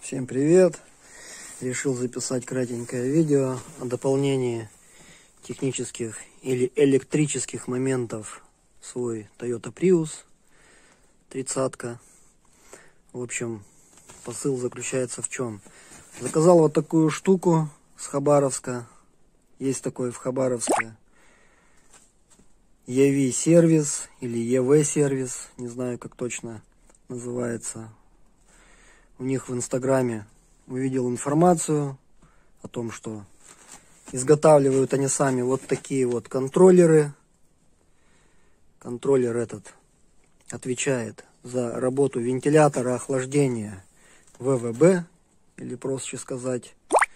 Всем привет! Решил записать кратенькое видео о дополнении технических или электрических моментов в свой Toyota Prius 30-ка. В общем, посыл заключается в чем? Заказал вот такую штуку с Хабаровска. Есть такой в Хабаровске EV сервис или EV сервис, не знаю как точно называется. У них в Инстаграме увидел информацию о том, что изготавливают они сами вот такие вот контроллеры. Контроллер этот отвечает за работу вентилятора охлаждения ВВБ, или проще сказать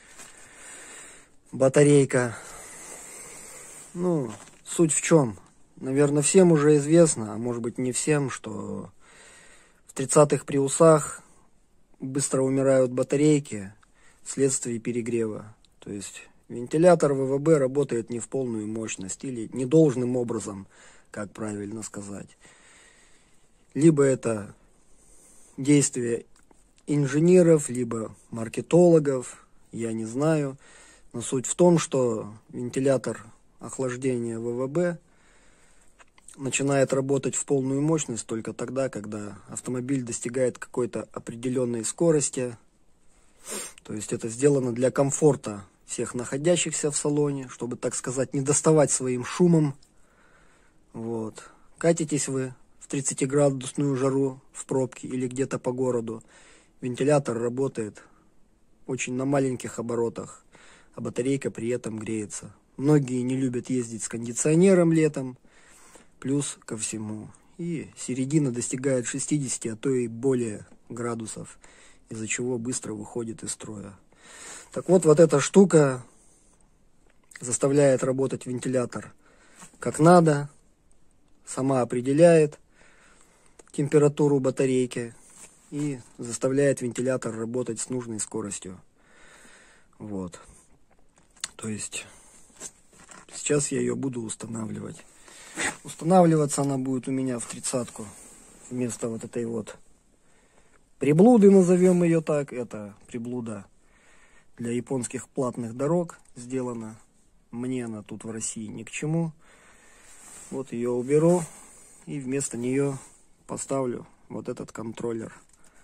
батарейка. Ну, суть в чем? Наверное, всем уже известно, а может быть не всем, что в 30-х приусах быстро умирают батарейки вследствие перегрева. То есть вентилятор ВВБ работает не в полную мощность или недолжным образом, как правильно сказать. Либо это действие инженеров, либо маркетологов, я не знаю. Но суть в том, что вентилятор охлаждения ВВБ начинает работать в полную мощность только тогда, когда автомобиль достигает какой-то определенной скорости. То есть это сделано для комфорта всех находящихся в салоне, чтобы, так сказать, не доставать своим шумом. Вот. Катитесь вы в 30-градусную жару в пробке или где-то по городу. Вентилятор работает очень на маленьких оборотах, а батарейка при этом греется. Многие не любят ездить с кондиционером летом. Плюс ко всему. И середина достигает 60, а то и более градусов, из-за чего быстро выходит из строя. Так вот, вот эта штука заставляет работать вентилятор как надо, сама определяет температуру батарейки и заставляет вентилятор работать с нужной скоростью. Вот. То есть сейчас я ее буду устанавливать. Устанавливаться она будет у меня в 30-ку. Вместо вот этой вот приблуды, назовем ее так. Это приблуда для японских платных дорог сделана. Мне она тут в России ни к чему. Вот ее уберу. И вместо нее поставлю вот этот контроллер.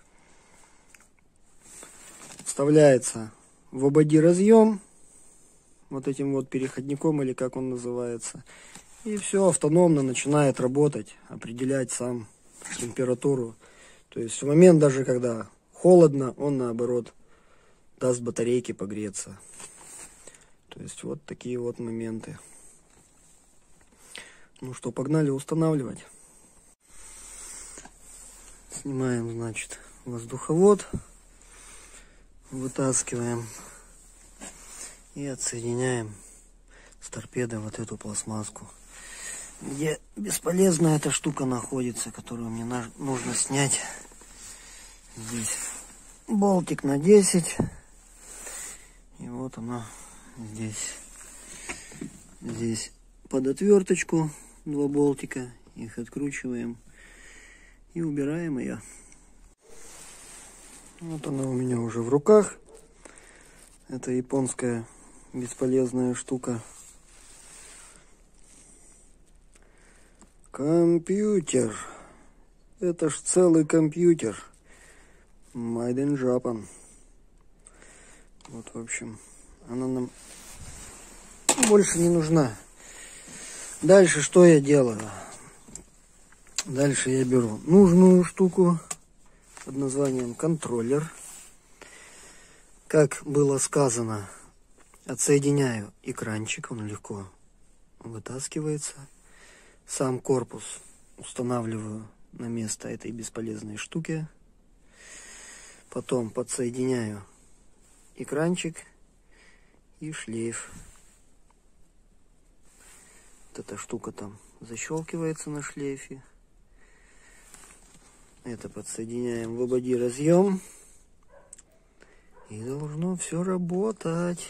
Вставляется в ободи разъем. Вот этим вот переходником, или как он называется. И все автономно начинает работать, определять сам температуру. То есть в момент даже, когда холодно, он наоборот даст батарейке погреться. То есть вот такие вот моменты. Ну что, погнали устанавливать. Снимаем, значит, воздуховод. Вытаскиваем. И отсоединяем с торпедой вот эту пластмасску. Где бесполезная эта штука находится, которую мне нужно снять. Здесь болтик на 10. И вот она здесь. Здесь под отверточку 2 болтика. Их откручиваем и убираем ее. Вот она у меня уже в руках. Это японская бесполезная штука. Компьютер. Это ж целый компьютер. Made in Japan. Вот, в общем, она нам больше не нужна. Дальше что я делаю? Дальше я беру нужную штуку под названием контроллер. Как было сказано, отсоединяю экранчик, он легко вытаскивается. Сам корпус устанавливаю на место этой бесполезной штуки. Потом подсоединяю экранчик и шлейф. Вот эта штука там защелкивается на шлейфе. Это подсоединяем в ободи разъем. И должно все работать.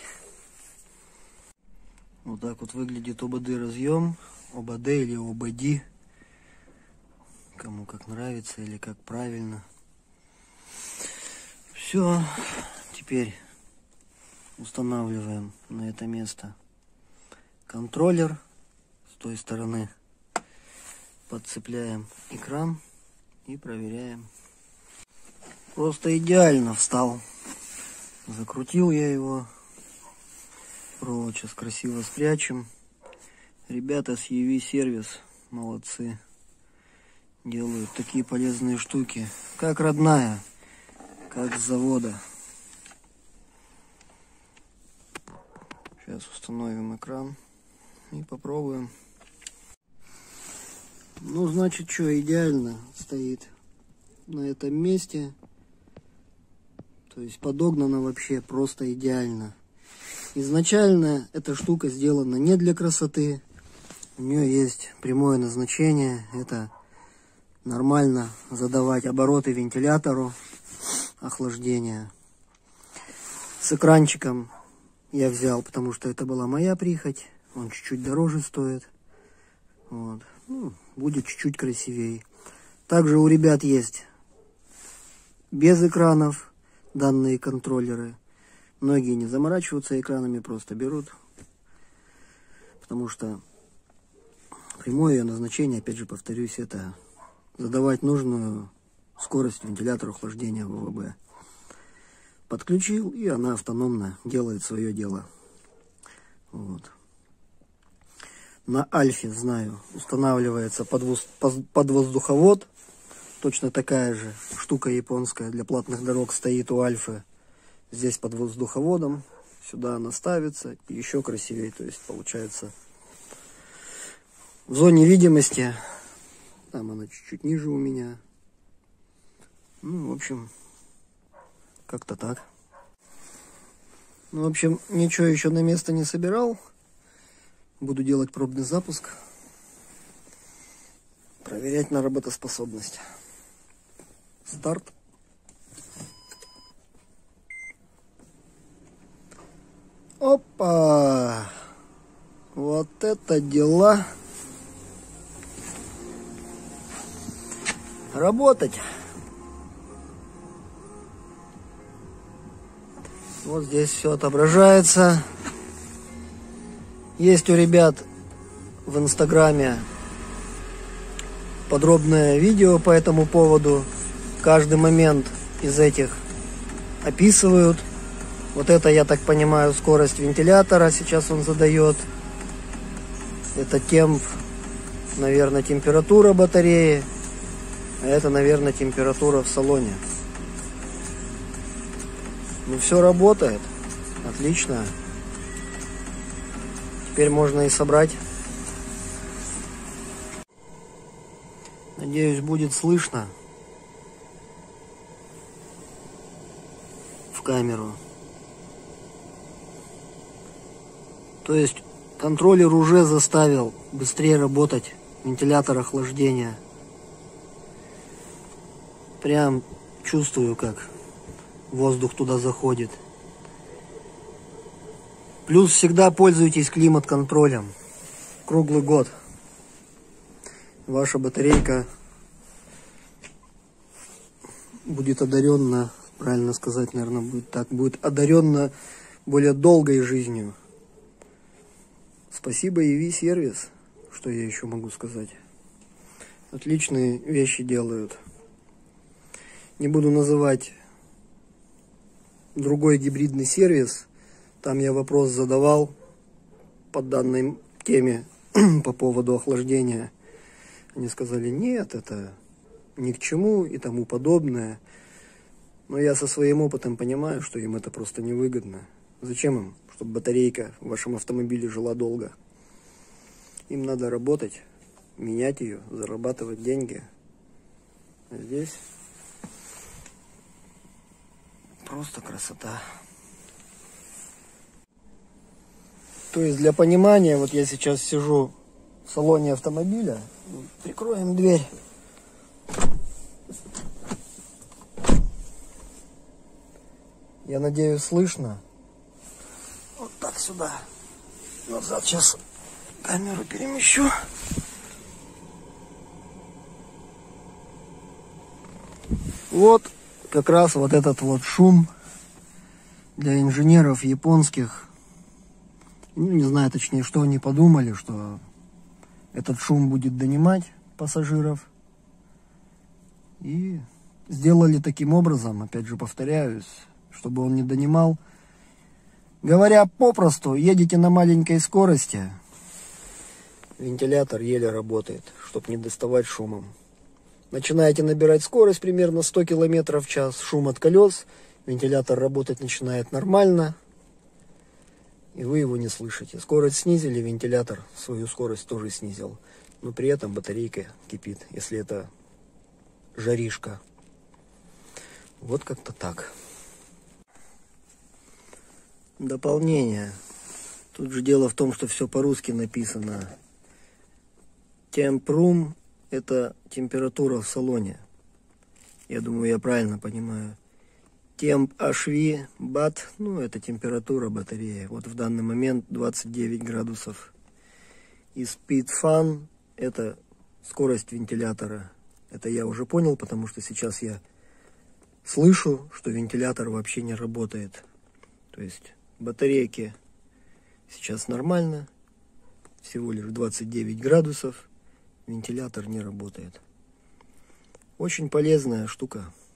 Вот так вот выглядит ОБД разъем. ОБД или ОБД. Кому как нравится или как правильно. Все, теперь устанавливаем на это место контроллер. С той стороны подцепляем экран и проверяем. Просто идеально встал. Закрутил я его. Провод сейчас красиво спрячем. Ребята с EV сервис молодцы. Делают такие полезные штуки. Как родная. Как с завода. Сейчас установим экран и попробуем. Ну, значит, что, идеально стоит на этом месте. То есть подогнано вообще просто идеально. Изначально эта штука сделана не для красоты. У нее есть прямое назначение. Это нормально задавать обороты вентилятору охлаждения. С экранчиком я взял, потому что это была моя прихоть. Он чуть-чуть дороже стоит. Вот. Ну, будет чуть-чуть красивее. Также у ребят есть без экранов данные контроллеры. Многие не заморачиваются экранами, просто берут. Потому что прямое назначение, опять же повторюсь, это задавать нужную скорость вентилятора охлаждения ВВБ. Подключил, и она автономно делает свое дело. Вот. На Альфе, знаю, устанавливается подвоздуховод. Точно такая же штука японская для платных дорог стоит у Альфы. Здесь под воздуховодом. Сюда она ставится. И еще красивее. То есть получается в зоне видимости. Там она чуть-чуть ниже у меня. Ну, в общем, как-то так. Ну, в общем, ничего еще на место не собирал. Буду делать пробный запуск. Проверять на работоспособность. Старт. Опа! Вот это дела! Работать! Вот здесь все отображается. Есть у ребят в Инстаграме подробное видео по этому поводу. Каждый момент из этих описывают. Вот это, я так понимаю, скорость вентилятора сейчас он задает. Это темп, наверное, температура батареи. А это, наверное, температура в салоне. Ну, все работает. Отлично. Теперь можно и собрать. Надеюсь, будет слышно в камеру. То есть контроллер уже заставил быстрее работать вентилятор охлаждения. Прям чувствую, как воздух туда заходит. Плюс всегда пользуйтесь климат-контролем. Круглый год. Ваша батарейка будет одарена, правильно сказать, наверное, будет так, будет одарена более долгой жизнью. Спасибо EV сервис, что я еще могу сказать. Отличные вещи делают. Не буду называть другой гибридный сервис. Там я вопрос задавал по данной теме по поводу охлаждения. Они сказали, нет, это ни к чему и тому подобное. Но я со своим опытом понимаю, что им это просто невыгодно. Зачем им, чтобы батарейка в вашем автомобиле жила долго? Им надо работать, менять ее, зарабатывать деньги. А здесь просто красота. То есть для понимания, вот я сейчас сижу в салоне автомобиля. Прикроем дверь. Я надеюсь, слышно. Вот так сюда. Назад сейчас камеру перемещу. Вот как раз вот этот вот шум для инженеров японских, ну, не знаю точнее, что они подумали, что этот шум будет донимать пассажиров. И сделали таким образом, опять же повторяюсь, чтобы он не донимал. Говоря попросту, едете на маленькой скорости, вентилятор еле работает, чтобы не доставать шумом. Начинаете набирать скорость примерно 100 км в час, шум от колес, вентилятор работать начинает нормально, и вы его не слышите. Скорость снизили, вентилятор свою скорость тоже снизил, но при этом батарейка кипит, если это жаришка. Вот как-то так. Дополнение. Тут же дело в том, что все по-русски написано. Темпрум — это температура в салоне. Я думаю, я правильно понимаю. Темп HV бат, ну, это температура батареи. Вот в данный момент 29 градусов. И speed fan — это скорость вентилятора. Это я уже понял, потому что сейчас я слышу, что вентилятор вообще не работает. То есть батарейки сейчас нормально, всего лишь 29 градусов, вентилятор не работает. Очень полезная штука.